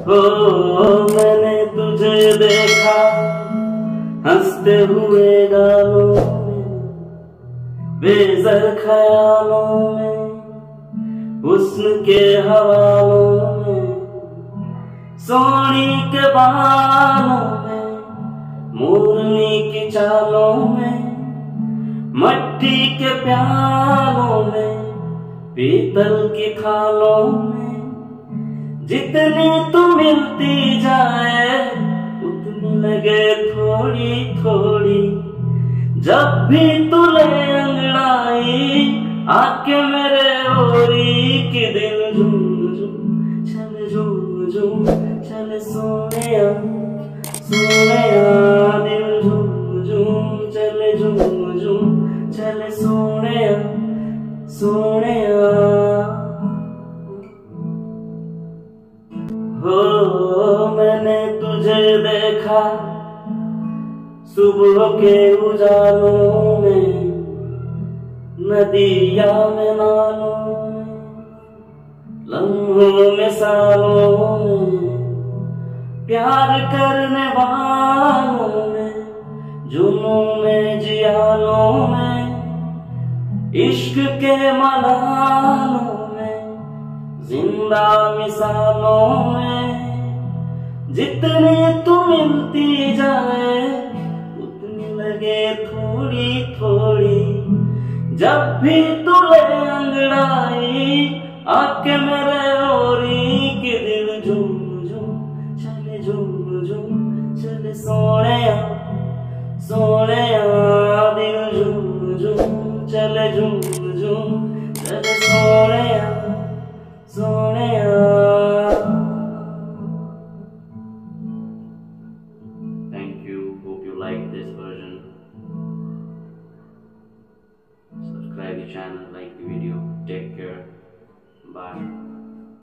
हो मैंने तुझे देखा हंसते हुए गालों में, बेज़र ख्यालों में, हुस्न के हवालों में, सोनी के बालों में, मोरनी की चालों में, मट्टी के प्यालों में, पीतल की थालों में। जितनी तू मिलती जाए उतनी लगे थोड़ी थोड़ी, जब भी तू ले अंगड़ाई आके मेरे ओरी की दिल झूम झूम चल झूम झूम चल सोनिया सोनिया, दिल झूम झूम चल झूम झूम चल सोनिया सोनिया। हो मैंने तुझे देखा सुबह के उजालों में, नदिया में नालों में, लम्हों में सालों में, प्यार करने वालों में, जुनून में जियालों में, इश्क के मलालों में, जिंदा मिसालों में। जितनी तू मिलती जाए उतनी लगे थोड़ी थोड़ी, जब भी तू ले अंगड़ाई आके मेरे ओरी की दिल झूम झूम चले झूम झूम चले सोनिया सोनिया, दिल झूम झूम चले झूम झूम चले Sonia Sonia. Thank you. Hope you like this version. Subscribe the channel, like the video. Take care. Bye.